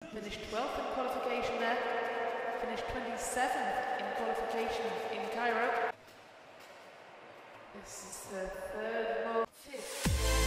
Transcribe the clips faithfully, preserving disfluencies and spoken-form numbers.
Finished twelfth in qualification there. Finished twenty-seventh in qualification in Cairo. This is the third mole. Fifth.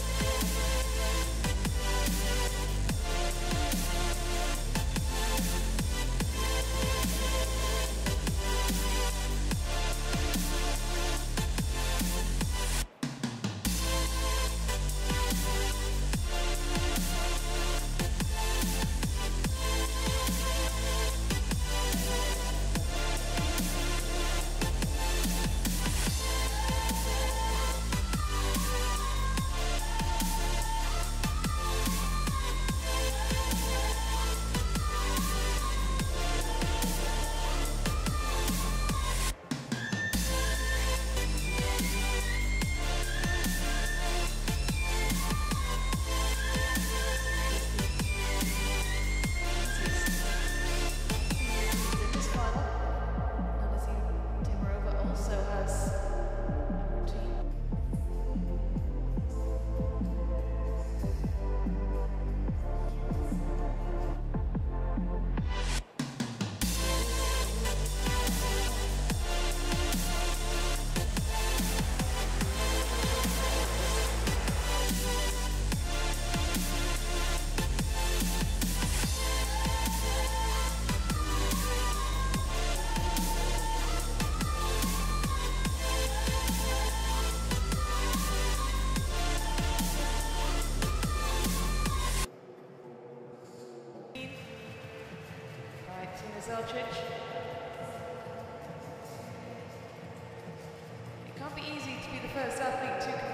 Zelčić. It can't be easy to be the first athlete to